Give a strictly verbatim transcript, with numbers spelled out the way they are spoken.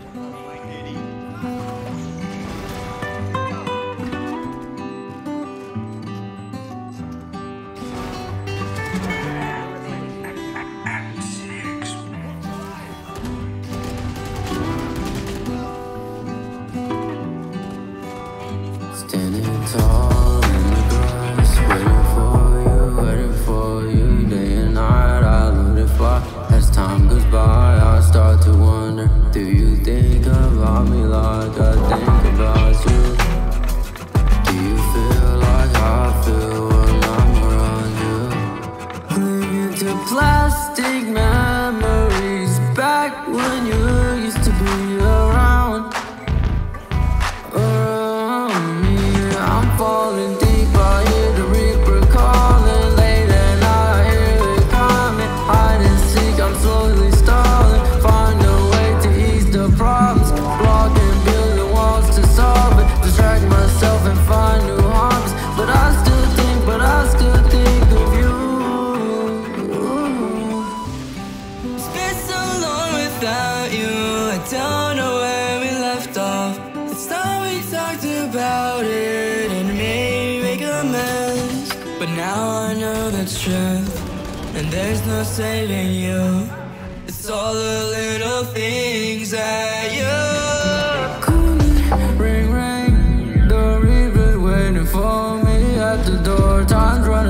Standing tall in the grass, waiting for you, waiting for you. Day and night, I let it fly. As time goes by, I start to wonder, do you think about me like I think about you? Do you feel like how I feel when I'm around you? Clinging to plastic memories back when you used to be around. Falling deep, I hear the reaper calling. Late at night, I hear it coming. Hide and seek, I'm slowly stalling. Find a way to ease the problems. Blocking, building walls to solve it. Distract myself and find new hobbies. But I still think, but I still think of you. It's been so long without you, I don't know where we left off. It's time we talked about it. But now I know the truth, and there's no saving you. It's all the little things that you Ring, ring, the reaper's waiting for me at the door. Time's running